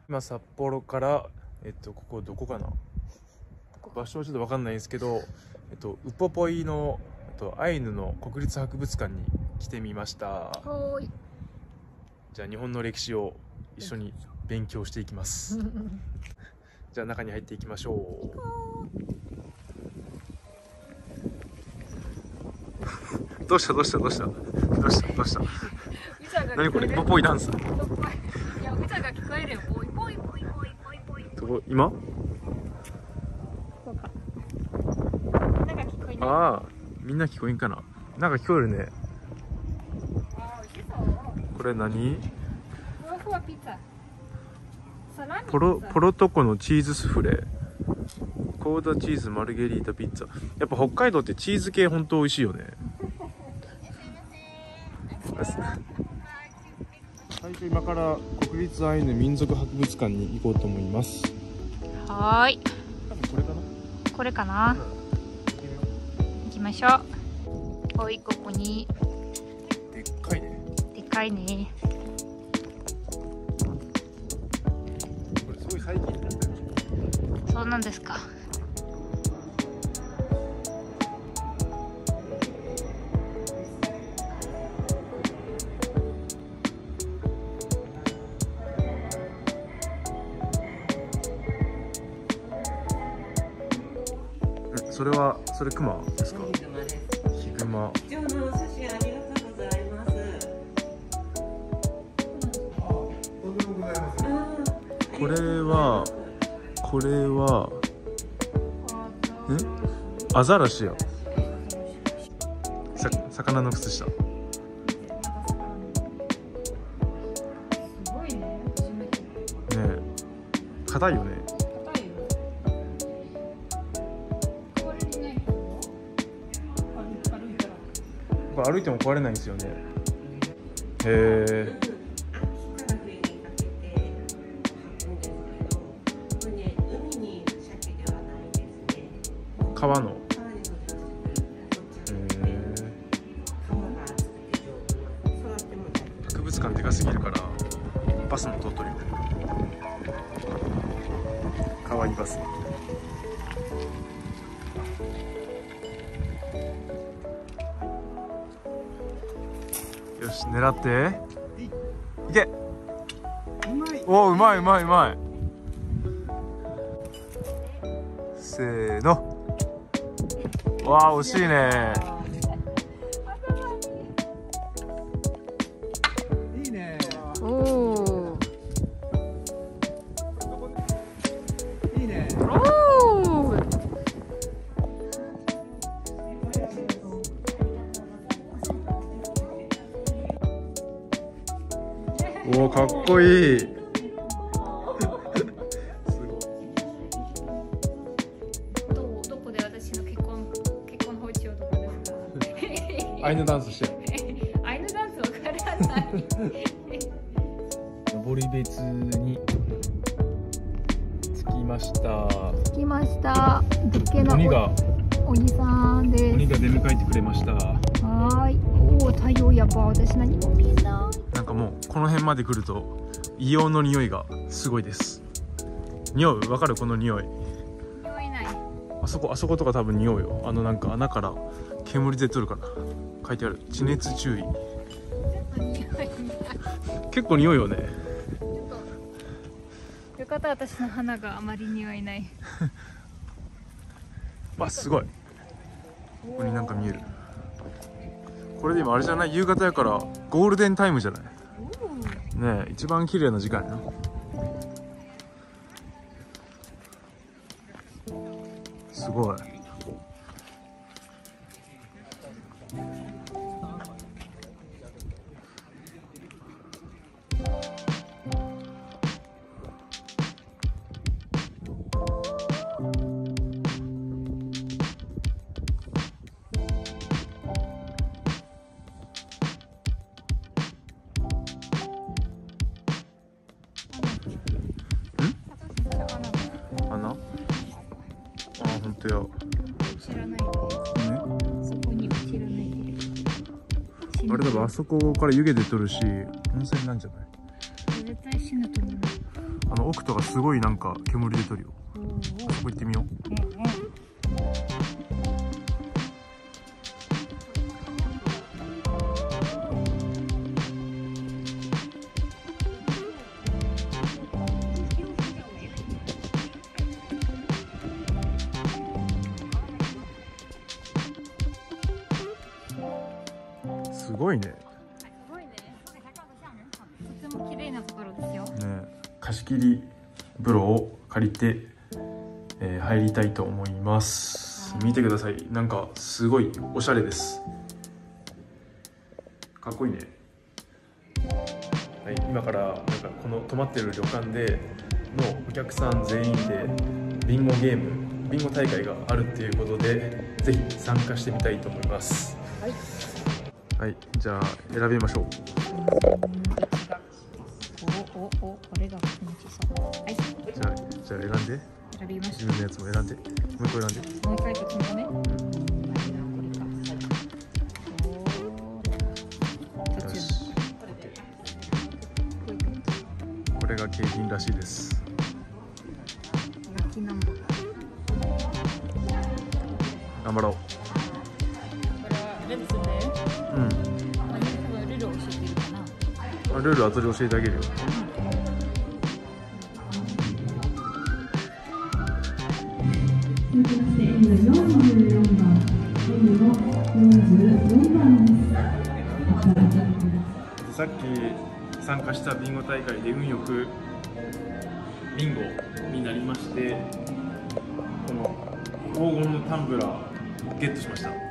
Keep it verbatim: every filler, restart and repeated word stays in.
今札幌からえっとここどこかな、場所はちょっと分かんないんですけど、えっとウポポイの、えっと、アイヌの国立博物館に来てみました。 はい。 じゃあ日本の歴史を一緒に勉強していきますじゃあ中に入っていきましょうどうしたどうしたどうしたどうしたどうした何これ、ウポポイダンス。 いや、歌が聞こえるよ。ポイポイポイポイポイポイ。 どこ今？ そうか。なんか聞こえない。 ああ、みんな聞こえんかな。なんか聞こえるね。 あー、美味しそう。 これ何？ ふわふわピザ。サラミピザ。 ポロポロトコのチーズスフレ、コーダチーズマルゲリータピッツァ。やっぱ北海道ってチーズ系本当美味しいよね。最初今から国立アイヌ民族博物館に行こうと思います。 はーい。 多分これかな。 これかな。行きましょう。おい、ここに。 でっかいね。 でっかいね。 これすごい最近なんだよ。 そうなんですか。 それはそれクマですか？ヒグマ。 貴重なお写真ありがとうございます。 これはこれはん？アザラシや。さ魚の靴下。 すごいね。初めて。 ねえ、硬いよね。 硬いよ。これにないけど。歩いたら。 これ歩いても壊れないんですよね。へえ。 秋から冬にかけて履くんですけど、これね、海にいる鮭ではないですね。 川の。 川に乗ってこっちに行って皮が厚くて丈夫な、触っても大丈夫。 博物館でかすぎるからバスも通っとるよね。かわいいバス。よし、狙っていけ。おお、うまいうまいうまい。せーの。わあ、惜しいね。 おお。 いいね。 おお。 おお、かっこいい。すごい。 どこどこで私の結婚結婚包丁どこですか？ アイヌダンスして。 アイヌダンスわからない。 登別に着きました。 着きました。でっけな鬼が鬼さんです。 鬼が出迎えてくれました。 はーい。おお、太陽やば。私何も見えない。 なんかもうこの辺まで来ると硫黄の匂いがすごいです。匂う？わかる？この匂い。 匂いない。 あそこあそことか多分匂うよ。あのなんか穴から煙出とるから。書いてある。地熱注意。 ちょっと匂いない。 結構匂うよね。 ちょっとよかった、私の鼻があまり匂いない。 わ、すごい。ここになんか見える。これで今あれじゃない？夕方やからゴールデンタイムじゃない？ねえ、一番綺麗な時間やな。すごい。穴？あ、本当や。 知らないで。そこに落ちらないで。 あれだからあそこから湯気出とるし、温泉なんじゃない？ 絶対死ぬと思う。 あの奥とかすごいなんか煙出とるよ。そこ行ってみよう。すごいね。 すごいね。とても綺麗なところですよ。 ね、貸し切り風呂を借りて、えー、入りたいと思います。見てください。なんかすごいおしゃれです。かっこいいね。はい、今からなんかこの泊まってる旅館でのお客さん全員でビンゴゲーム、ビンゴ大会があるっていうことで、ぜひ参加してみたいと思います。 はい。 はい、じゃあ選びましょう。 おおお、これが気持ちそう。はい。 じゃあじゃあ選んで。 選びました。 自分のやつも選んで。もう一個選んで。 もう一回こっちのね。これか。 よし。これが景品らしいです。 ラッキーナンバー。 頑張ろう。 これはレッツで。 うん。 まあ、ルールを教えてるかな。 あ、ルール後で教えてあげるよ。さっき参加したビンゴ大会で運よくビンゴになりまして、この黄金のタンブラーゲットしました。